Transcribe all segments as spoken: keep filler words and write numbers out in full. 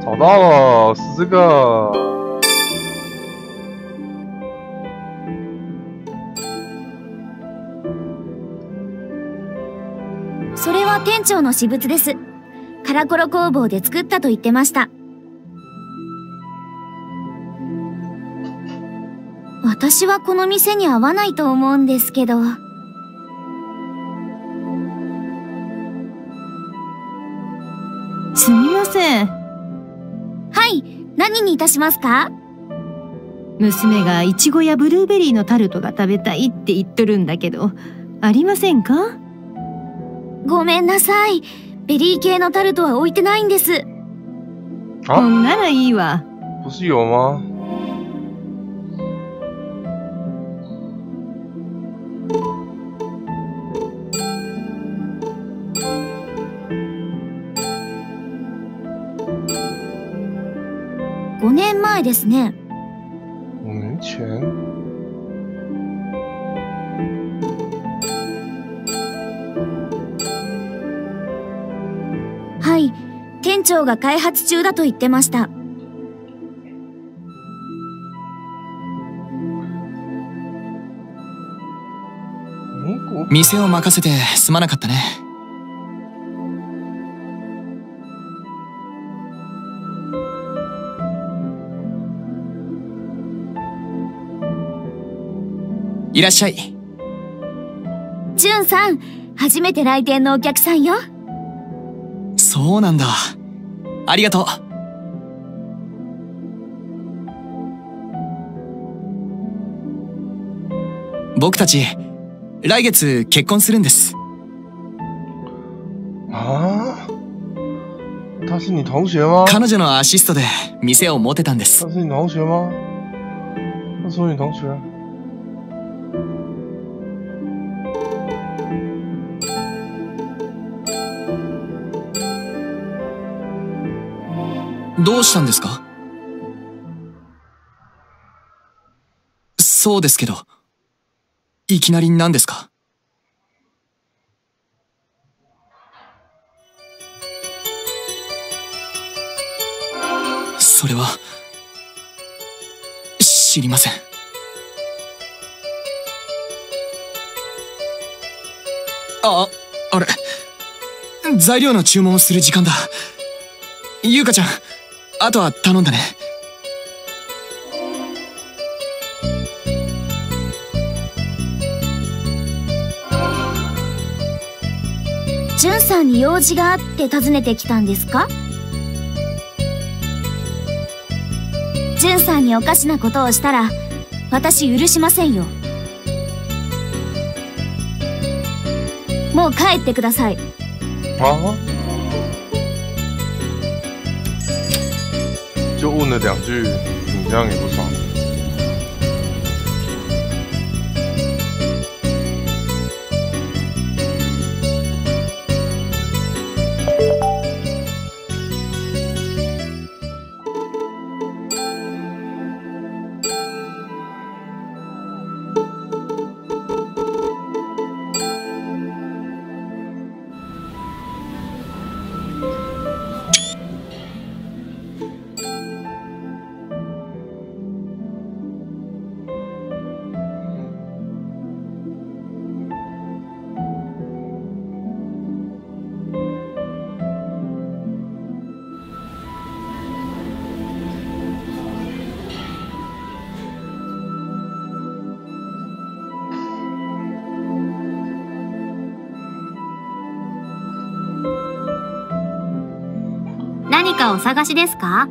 找到了，是这个。 それは店長の私物です。カラコロ工房で作ったと言ってました。私はこの店に合わないと思うんですけど。 すみません。 はい、何にいたしますか？ 娘がイチゴやブルーベリーのタルトが食べたいって言っとるんだけど、ありませんか？ ごめんなさい。ベリー系のタルトは置いてないんです。 ほんならいいわ。 不是有吗？ ごねんまえですね。 五年前。 はい、店長が開発中だと言ってました。 店を任せてすまなかったね。いらっしゃい。 ジュンさん、初めて来店のお客さんよ。 そうなんだ。ありがとう。僕たち来月結婚するんです。 ああ？他是你同学吗？ 彼女のアシストで店を持てたんです。 他是你同学吗？他说你同学。 どうしたんですか？そうですけど、いきなり何ですか？それは知りません。あ、あれ、材料の注文をする時間だ。ゆうかちゃん、あとは頼んだね。 ジュンさんに用事があって訪ねてきたんですか？ジュンさんにおかしなことをしたら私許しませんよ。もう帰ってください。 啊？就问了两句，你这样也不爽？ 何かお探しですか？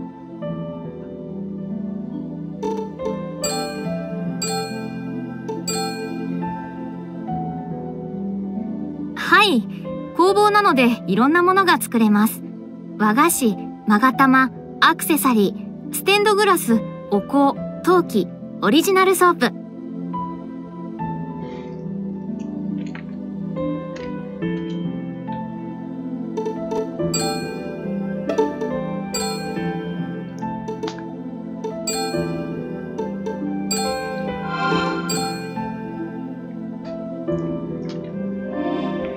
はい、工房なのでいろんなものが作れます。和菓子、勾玉、アクセサリー、ステンドグラス、お香、陶器、オリジナルソープ。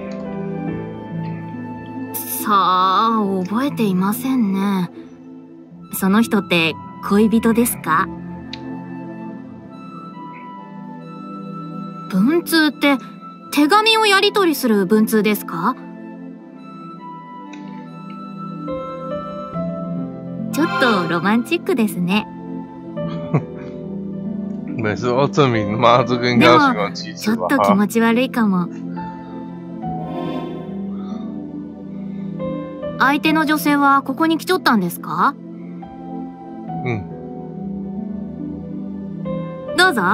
さあ、覚えていませんね。 その人って恋人ですか？文通って手紙をやり取りする文通ですか？ちょっとロマンチックですね。 每次都要证明妈这个应该要形容其ちょ次吧？ っと気持ち悪いかも。相手の女性はここに来ちょったんですか？ うん。 どうぞ。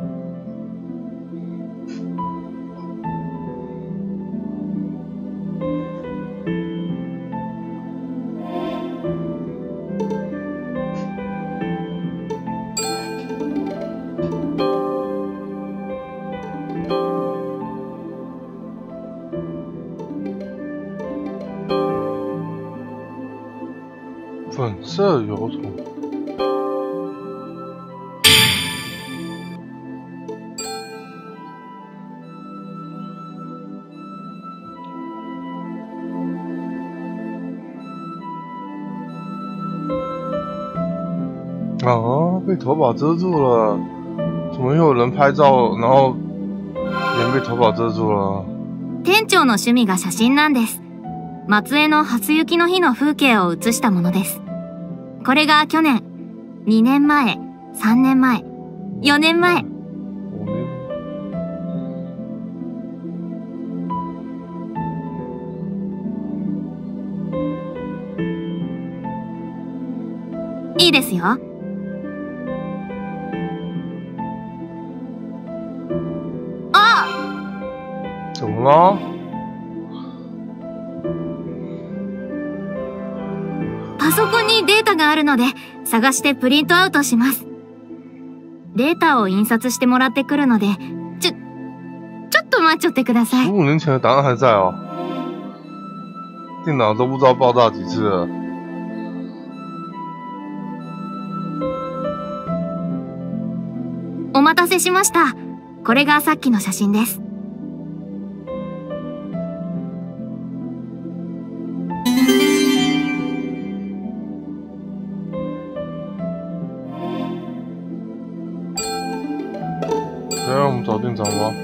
粉色油桶。啊，被头发遮住了！怎么又有人拍照，然后脸被头发遮住了？ 店長の趣味が写真なんです。松江の初雪の日の風景を写したものです。これが去年、にねんまえ、さんねんまえ、よねんまえ。いいですよ。あ！ 怎么了？ パソコンにデータがあるので探してプリントアウトします。データを印刷してもらってくるので、ちょ、ちょっと待っちゃってください。 十五年前的档案还在哦，电脑都不知道爆炸几次了。 お待たせしました。これがさっきの写真です。 来，让我们找店长吧。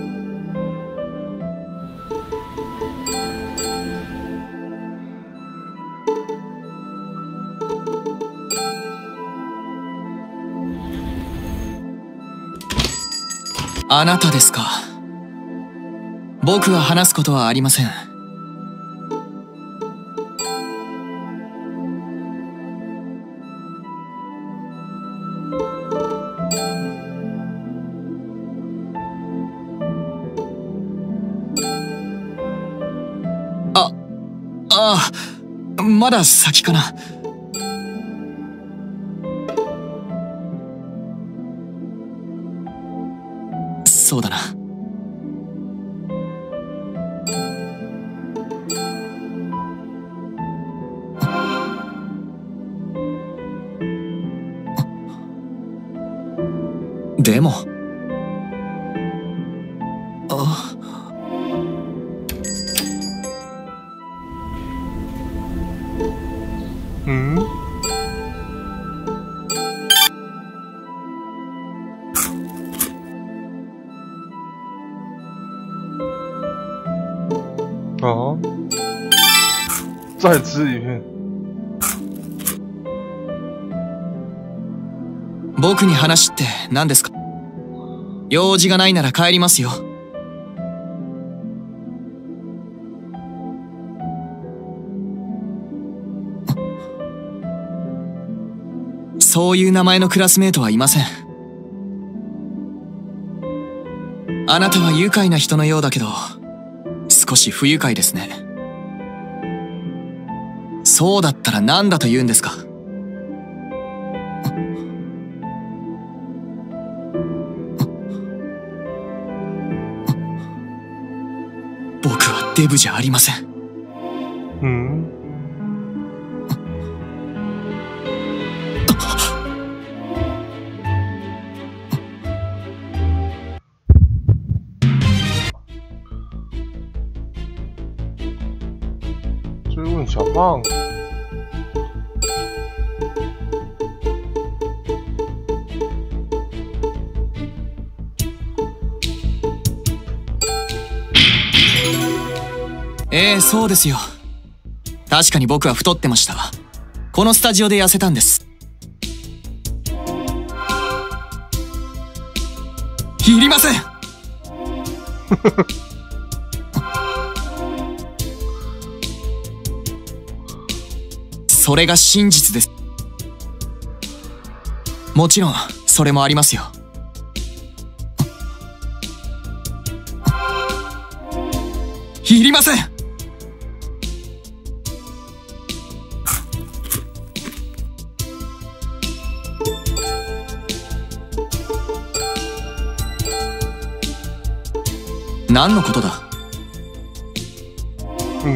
あなたですか。僕は話すことはありません。あ、ああ、まだ先かな。そうだな。でも、あ、 うん？啊！再吃一片。 僕に話って何ですか？用事がないなら帰りますよ。そういう名前のクラスメートはいません。あなたは愉快な人のようだけど、少し不愉快ですね。そうだったら何だと言うんですか？僕はデブじゃありません。 うん？追问小胖。 ええ、そうですよ。確かに僕は太ってました。このスタジオで痩せたんです。いりませんそれが真実です。もちろんそれもありますよ。いりません。何のことだ。 うん。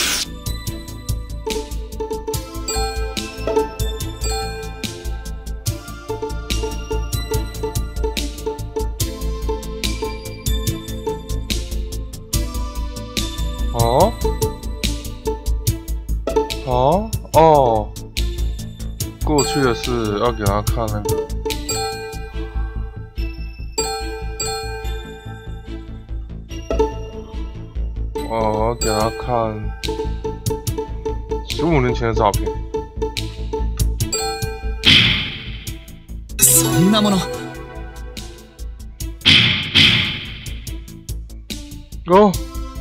啊？啊？哦，过去的事要给他看那个。哦，给他看十五年前的照片。 そんなもの。 哦。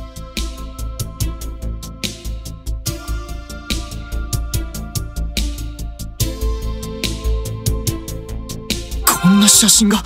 こんな写真が。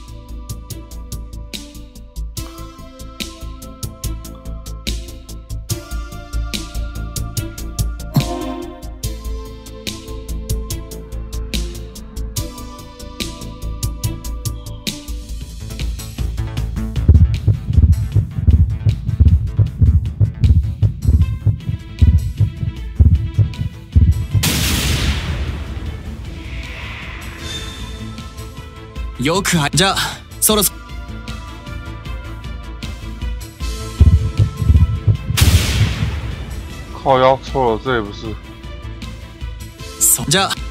よくあじゃあそろそろ。 靠腰错了，这也不是。 そじゃあ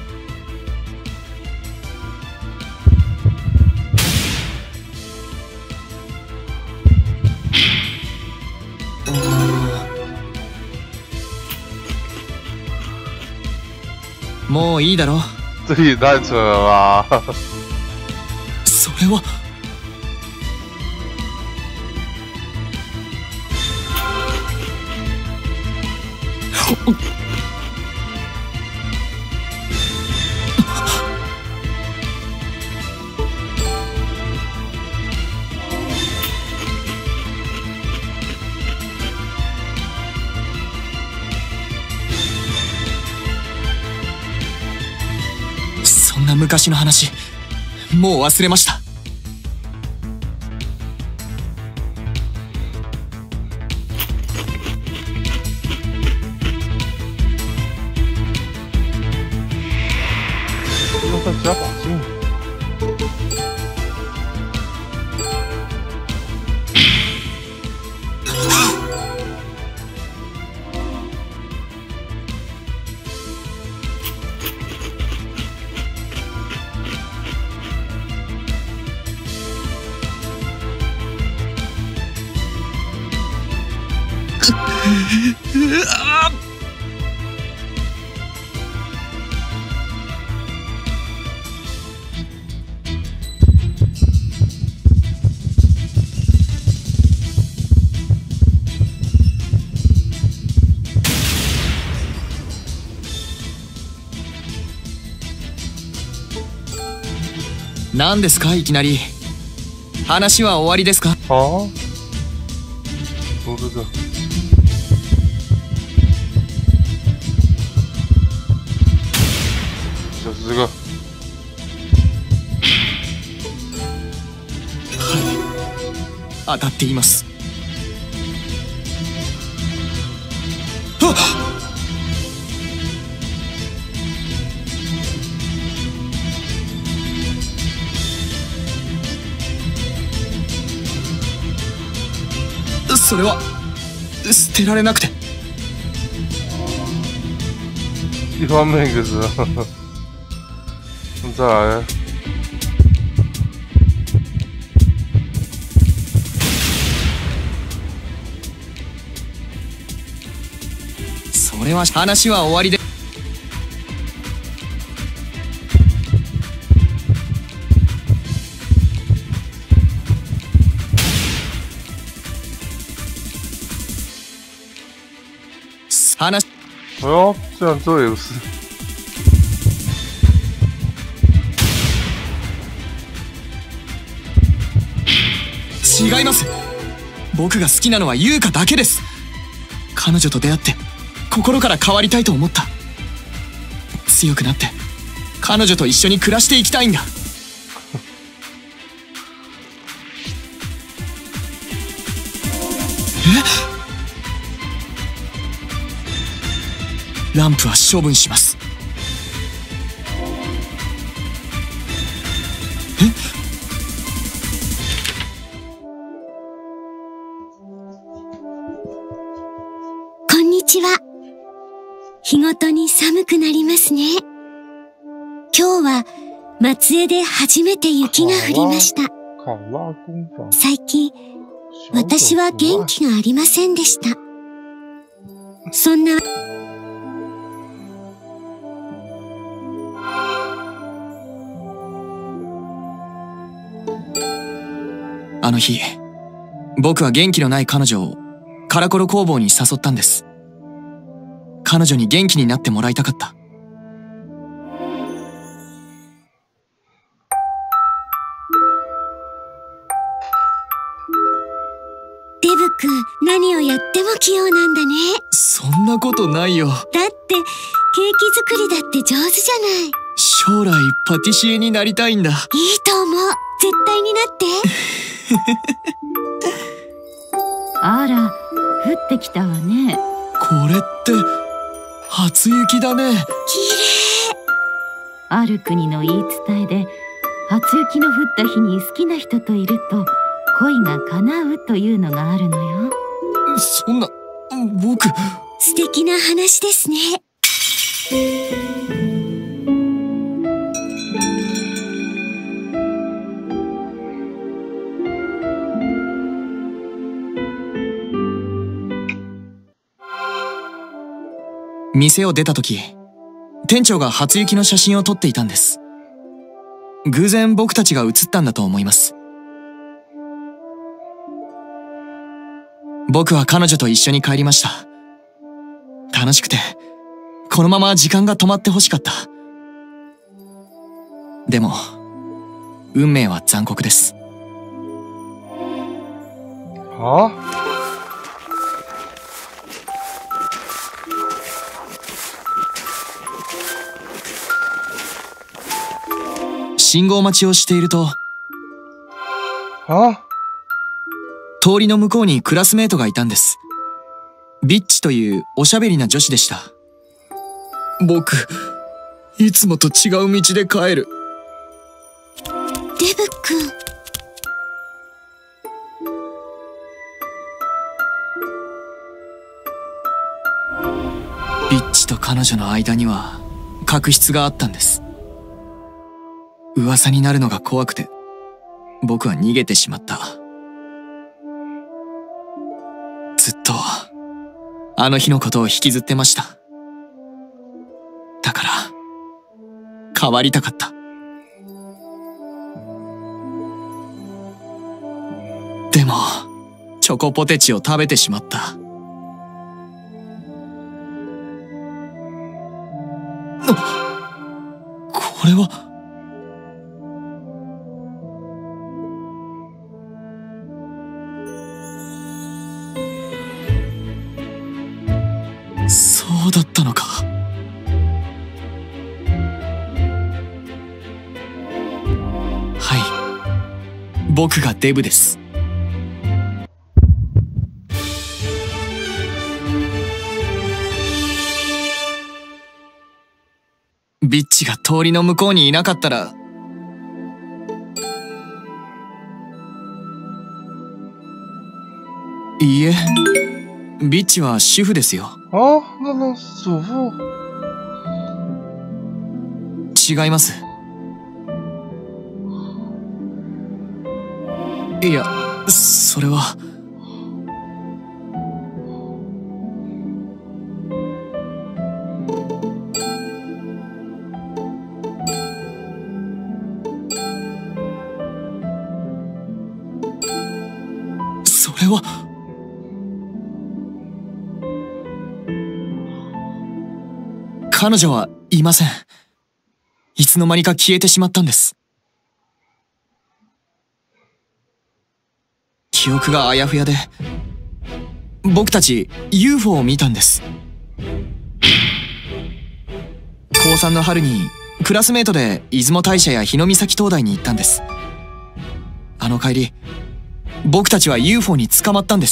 もういいだろ。 这也太扯了吧。 それは。そんな昔の話もう忘れました。 再加把劲。 何ですかいきなり。話は終わりですか。 ああ。そう这个。就是这个。 はい。当たっています。あっ。それは捨てられなくて。 一方面一个是，再来。 それは話は終わりで。話。 哎呦，这样这也是。 違います。僕が好きなのは優香だけです。彼女と出会って心から変わりたいと思った。強くなって彼女と一緒に暮らしていきたいんだ。え？ランプは処分します。え？ こんにちは。日ごとに寒くなりますね。今日は松江で初めて雪が降りました。最近、私は元気がありませんでした。そんな、 あの日、僕は元気のない彼女をカラコロ工房に誘ったんです。彼女に元気になってもらいたかった。 デブ君、何をやっても器用なんだね。 そんなことないよ。 だって、ケーキ作りだって上手じゃない。 将来パティシエになりたいんだ。いいと思う。絶対になって。 あら、降ってきたわね。 これって初雪だね。 きれい。 ある国の言い伝えで、初雪の降った日に好きな人といると恋が叶うというのがあるのよ。 そんな、僕。 素敵な話ですね。 店を出た時、店長が初雪の写真を撮っていたんです。偶然僕たちが写ったんだと思います。僕は彼女と一緒に帰りました。楽しくて、このまま時間が止まってほしかった。でも、運命は残酷です。 あ？ 信号待ちをしていると、 あ？ 通りの向こうにクラスメートがいたんです。ビッチというおしゃべりな女子でした。僕、いつもと違う道で帰る。 デブ君。 ビッチと彼女の間には確執があったんです。噂になるのが怖くて、僕は逃げてしまった。ずっと、あの日のことを引きずってました。だから、変わりたかった。でも、チョコポテチを食べてしまった。これは、そうだったのか。はい、僕がデブです。ビッチが通りの向こうにいなかったら、いいえ、ビッチは主婦ですよ。 あ、那那祖父？ 違います。いや、それは。 は。彼女はいません。いつの間にか消えてしまったんです。記憶があやふやで、僕たち ユーフォー を見たんです。高さんの春にクラスメートで出雲大社や日御碕灯台に行ったんです。あの帰り、僕たちは ユーフォー に捕まったんです。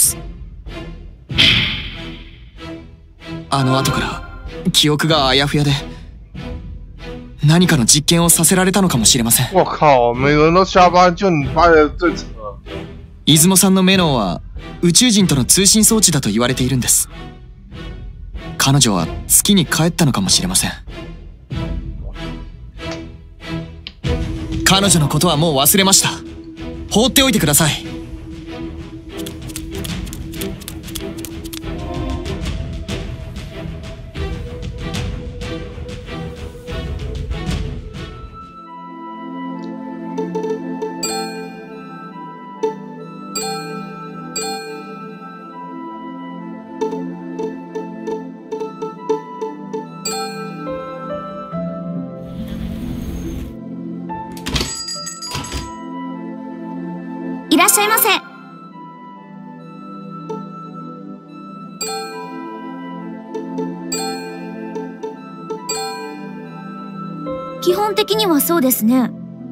あの後から記憶があやふやで、何かの実験をさせられたのかもしれません。 我靠，每个人都下班，就你发现最扯。 出雲さんのメノンは宇宙人との通信装置だと言われているんです。彼女は月に帰ったのかもしれません。彼女のことはもう忘れました。放っておいてください。 いらっしゃいませ。基本的にはそうですね。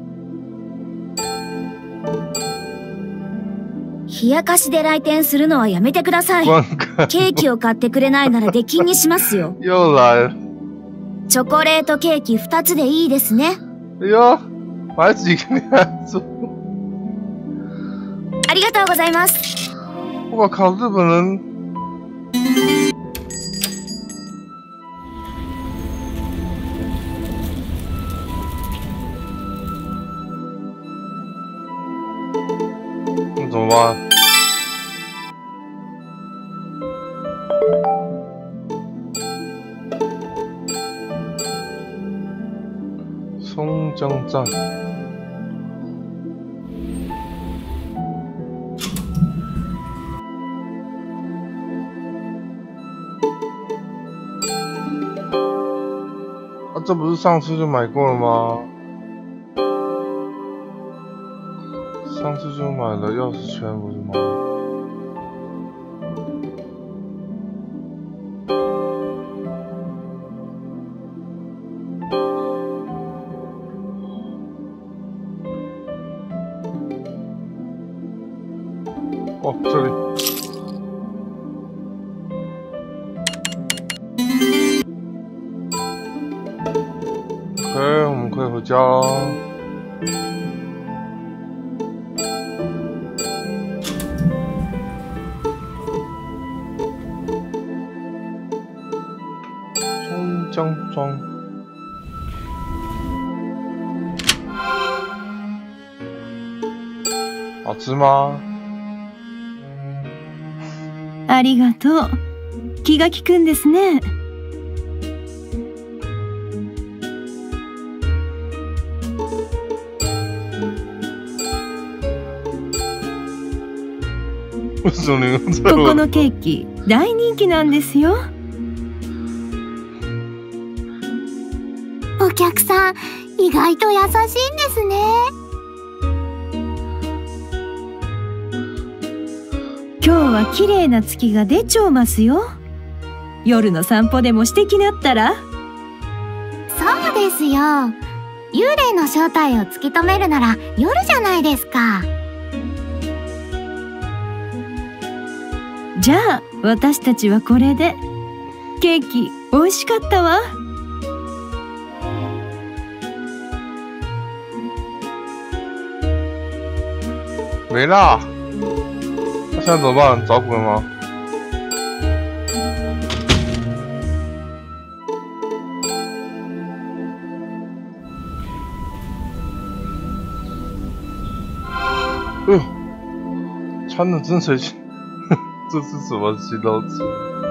冷やかしで来店するのはやめてください。ケーキを買ってくれないなら出禁にしますよ。 又来了。 チョコレートケーキふたつでいいですね。 哎呦，买几个你还做？ ありがとうございます。 我靠，日本人。那怎么办？松江站。啊，这不是上次就买过了吗？上次就买了钥匙圈，不是吗？哦，这里。OK， 我们可以回家了。松江庄。好吃吗？ ありがとう。気が利くんですね。ここのケーキ大人気なんですよ。 お客さん意外と優しいんですね。 今日は綺麗な月が出ちょうますよ。夜の散歩でもしてきなったら。 そうですよ。幽霊の正体を突き止めるなら夜じゃないですか。 じゃあ私たちはこれで。ケーキ美味しかったわ。 没啦。那现在怎么办？找鬼吗？哎呦，穿的真随性。这是什么形容词？